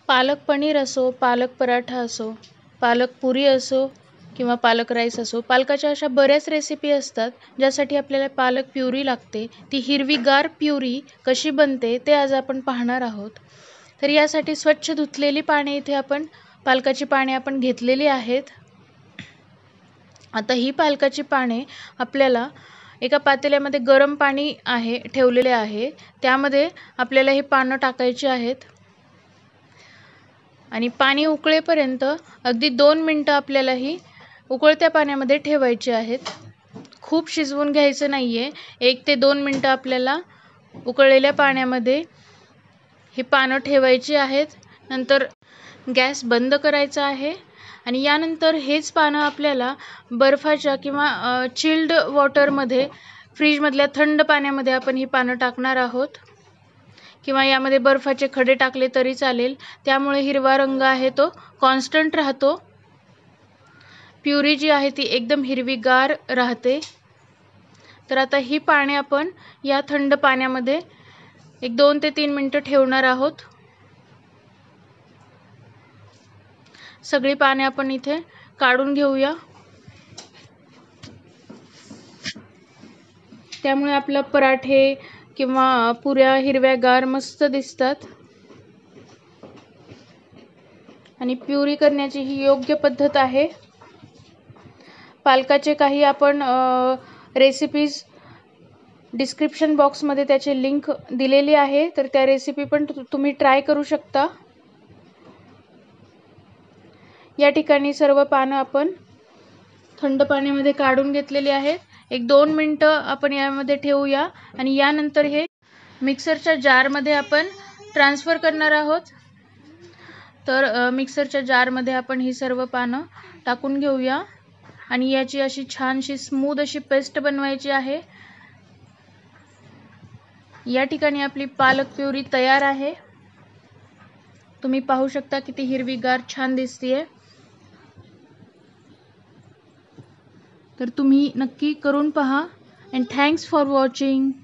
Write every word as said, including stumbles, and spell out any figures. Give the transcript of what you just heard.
पालक पनीर असो, पालक पराठा असो, पालक पुरी असो किंवा पालक राईस असो, पालकाच्या अशा बऱ्याच रेसिपी असतात ज्यासाठी आपल्याला पालक प्युरी लागते. ती हिरवीगार प्युरी कशी बनते ते आज आपण पाहणार आहोत. तर यासाठी स्वच्छ धुतलेली पाने इथे आपण पालकाची पाने आपण घेतलेली आहेत. आता ही पालकाची पाने आपल्याला एका पातेल्यामध्ये गरम पाणी आहे ठेवलेले आहे, त्यामध्ये आपल्याला ही पानं टाकायची आहेत आणि पाणी उकळेपर्यंत अगदी दोन मिनिटं आपल्याला ही उकळत्या पाण्यामध्ये ठेवायची आहेत. खूप शिजवून घ्यायचं नाहीये. एक ते दोन मिनिटं आपल्याला उकळलेल्या पाण्यामध्ये ही पानं ठेवायची आहेत. नंतर गॅस बंद करायचा आहे आणि यानंतर हेच पानं आपल्याला बर्फाच्या किंवा चिल्ड वॉटरमध्ये, फ्रीजमधल्या थंड पाण्यामध्ये आपण ही पानं टाकणार आहोत किंवा यामध्ये बर्फाचे खडे टाकले तरी चालेल. त्यामुळे हिरवा रंग आहे तो कॉन्स्टंट राहतो. प्युरी जी आहे ती एकदम हिरवीगार राहते. तर आता ही पाने आपण या थंड पाण्यामध्ये एक दोन ते तीन मिनिटं ठेवणार आहोत. सगळी पाने आपण इथे काढून घेऊया. त्यामुळे आपलं पराठे किंवा पुऱ्या हिरव्यागार मस्त दिसतात आणि प्युरी करण्याची ही योग्य पद्धत आहे. पालकाचे काही आपण रेसिपीज डिस्क्रिप्शन बॉक्समध्ये त्याची लिंक दिलेली आहे, तर त्या रेसिपी पण तुम्ही ट्राय करू शकता. या ठिकाणी सर्व पानं आपण थंड पाण्यामध्ये काढून घेतलेली आहेत. एक दोन मिनिटं आपण यामध्ये ठेवूया आणि यानंतर हे मिक्सरच्या जारमध्ये आपण ट्रान्सफर करणार आहोत. तर मिक्सरच्या जारमध्ये आपण ही सर्व पानं टाकून घेऊया आणि याची अशी छानशी स्मूथ अशी पेस्ट बनवायची आहे. या ठिकाणी आपली पालक प्युरी तयार आहे. तुम्ही पाहू शकता किती हिरवीगार छान दिसतेय. तर तुम्ही नक्की करून पहा. And thanks for watching.